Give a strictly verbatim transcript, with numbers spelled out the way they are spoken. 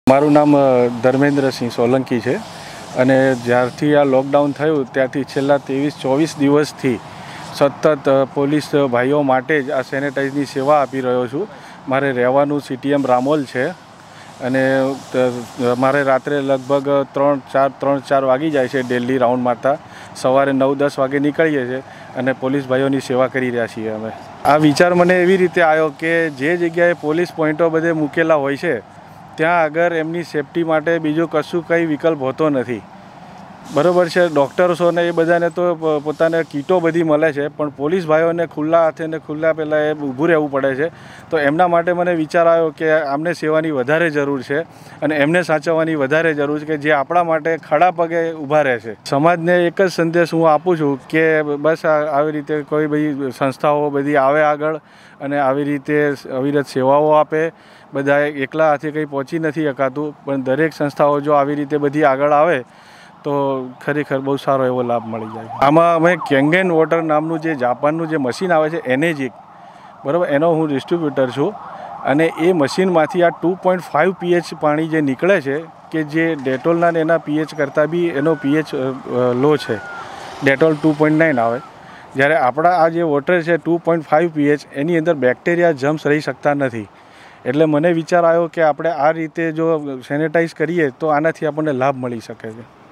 મારું નામ ધર્મેન્દ્રસિંહ સોલંકી છે અને જ્યારથી આ લોકડાઉન થયું ત્યારથી છેલ્લા ત્રેવીસ ચોવીસ દિવસથી સતત પોલીસ ભાઈઓ માટે જ આ સેનેટાઈઝની સેવા આપી રહ્યો છું. મારે રહેવાનું સીટીએમ રામોલ છે અને મારે રાત્રે લગભગ ત્રણ ચાર ત્રણ ચાર વાગી જાય છે ડેલી રાઉન્ડ મારતા. સવારે નવ દસ વાગે નીકળીએ છીએ અને પોલીસ ભાઈઓની સેવા કરી રહ્યા છીએ. અમે આ વિચાર મને એવી રીતે આવ્યો કે જે જગ્યાએ પોલીસ પોઈન્ટો બધે મૂકેલા હોય છે ત્યાં આગળ એમની સેફટી માટે બીજું કશું કંઈ વિકલ્પ હોતો નથી. બરાબર છે, ડૉક્ટર્સોને એ બધાને તો પોતાને કીટો બધી મળે છે, પણ પોલીસ ભાઈઓને ખુલ્લા હાથે ને ખુલ્લા પહેલાં એ ઊભું રહેવું પડે છે. તો એમના માટે મને વિચાર આવ્યો કે આમને સેવાની વધારે જરૂર છે અને એમને સાચવવાની વધારે જરૂર છે કે જે આપણા માટે ખડા પગે ઊભા રહે છે. સમાજને એક જ સંદેશ હું આપું છું કે બસ આવી રીતે કોઈ બધી સંસ્થાઓ બધી આવે આગળ અને આવી રીતે અવિરત સેવાઓ આપે. બધા એકલા હાથે કંઈ પહોંચી નથી શકાતું, પણ દરેક સંસ્થાઓ જો આવી રીતે બધી આગળ આવે તો ખરેખર બહુ સારો એવો લાભ મળી જાય. આમાં અમે કેંગેન વોટર નામનું જે જાપાનનું જે મશીન આવે છે એનેજિક, બરાબર, એનો હું ડિસ્ટ્રીબ્યુટર છું અને એ મશીનમાંથી આ ટુ પોઈન્ટ ફાઇવ પીએચ પાણી જે નીકળે છે કે જે ડેટોલના એના પીએચ કરતાં બી એનો પીએચ લો છે. ડેટોલ ટુ પોઈન્ટ નાઇન આવે, જ્યારે આપણા આ જે વોટર છે ટુ પોઈન્ટ ફાઇવ પીએચ એની અંદર બેક્ટેરિયા જમ્સ રહી શકતા નથી. એટલે મને વિચાર આવ્યો કે આપણે આ રીતે જો સેનેટાઈઝ કરીએ તો આનાથી આપણને લાભ મળી શકે છે.